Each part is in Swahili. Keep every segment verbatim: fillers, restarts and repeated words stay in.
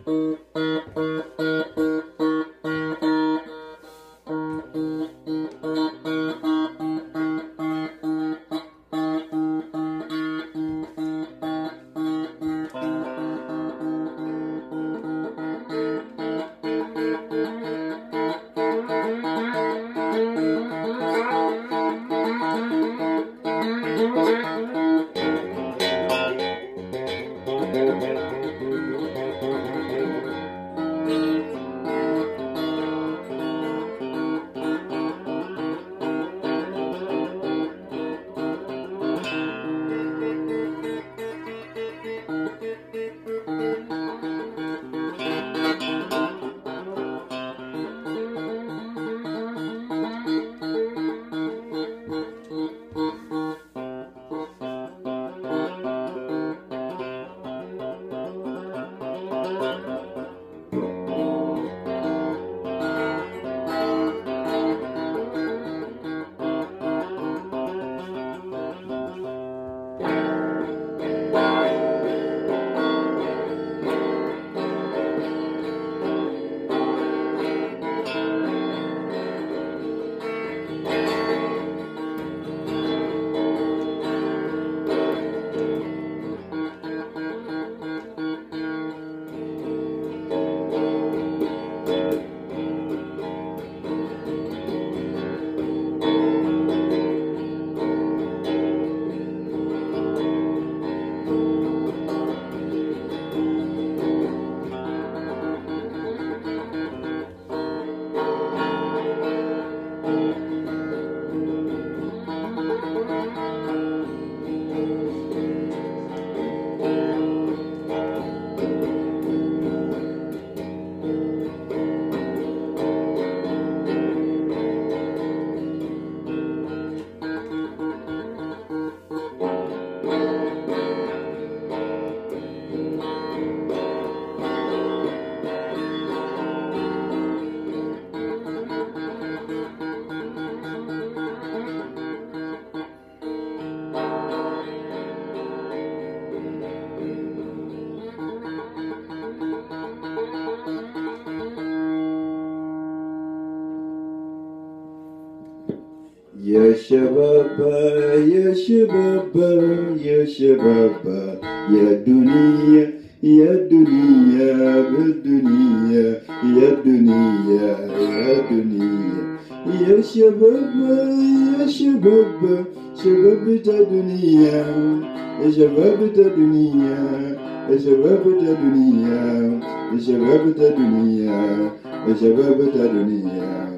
Ya Shababa, ya Shababa, ya Shababa, ya dunia, ya dunia, ya dunia, ya dunia, ya dunia. Ya Shababa, ya Shababa, Shababa ta dunia, ya Shababa ta dunia, ya Shababa ta dunia, ya Shababa ta dunia, ya Shababa ta dunia.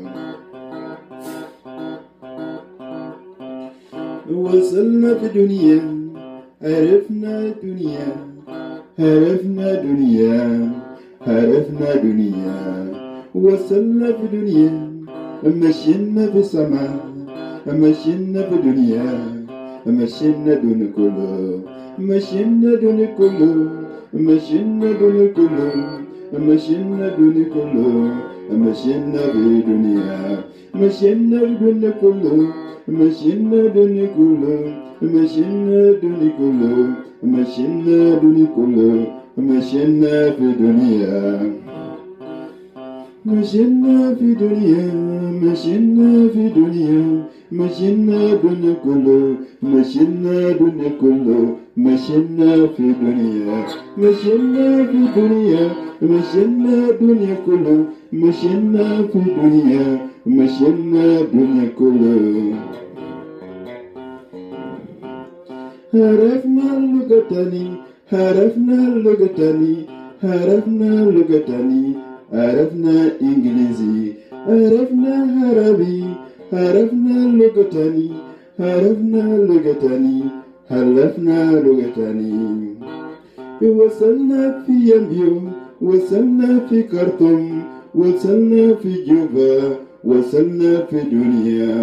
وصلنا في دنيا عرفنا دنيا عرفنا دنيا عرفنا دنيا وصلنا في دنيا مشينا في السماء مشينا في دنيا مشينا دون كله مشينا دون كله مشينا دون كله مشينا دون كله مشينا في دنيا مشينا دون كله مشينا دون كله مشينا دون كله مشينا دون كله مشينا في دنيا مشينا في دنيا مشينا في دنيا مشينا دون كله مشينا دون كله مشينا في دنيا مشينا في دنيا مشينا دنيا كله مشينا في دنيا مشينا دنيا كله عرفنا اللغة تاني عرفنا اللغة تاني عرفنا اللغة تاني عرفنا إنجليزي عرفنا عربي عرفنا اللغة تاني عرفنا اللغة تاني عرفنا لغة تاني وصلنا في يمبيو وصلنا في كرتون وصلنا في جوبا وصلنا في دنيا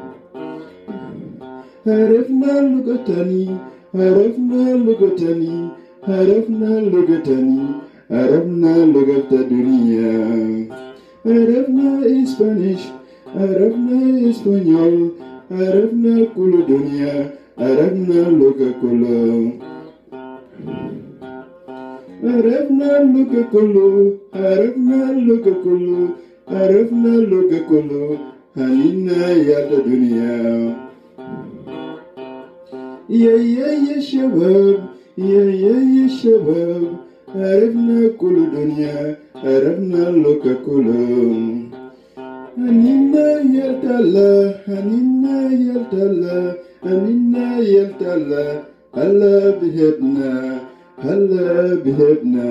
عرفنا اللغة تاني عرفنا اللغة تاني عرفنا اللغة تاني عرفنا لغة الدنيا عرفنا إسبانيش عرفنا إسبانيول عرفنا كل دنيا عرفنا لغة كله عرفنا لك كله عرفنا لك كله عرفنا لك كله هلنا يا الدنيا يا يا يا شباب يا يا يا شباب عرفنا كل دنيا عرفنا لك كله هنينا يلتلا هنينا يلتلا هنينا يلتلا هلا بهبنا هلا بهبنا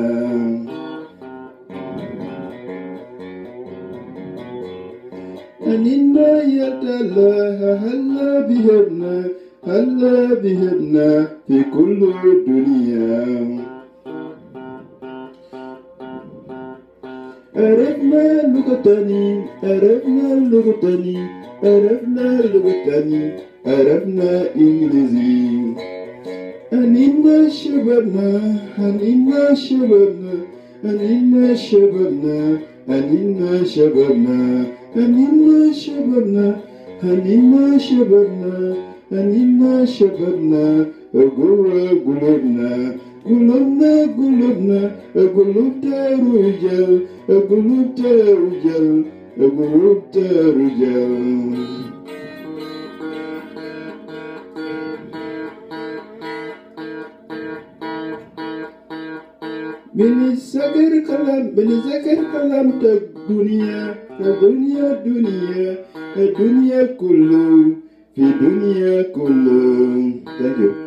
هنينا يلتلا هلا بهبنا هلا بهبنا في كل الدنيا عرفنا لغتني عرفنا لغتني عرفنا لغتني عرفنا إنجليزي هنينا شبابنا هنينا شبابنا هنينا شبابنا هنينا شبابنا هنينا شبابنا هنينا شبابنا هنينا شبابنا جوا قلوبنا قلوبنا قلوبنا قلوب رجال قلوب رجال قلوب رجال بنذكر كلام بنذكر كلام الدنيا الدنيا الدنيا الدنيا كله في دنيا كله. Thank you.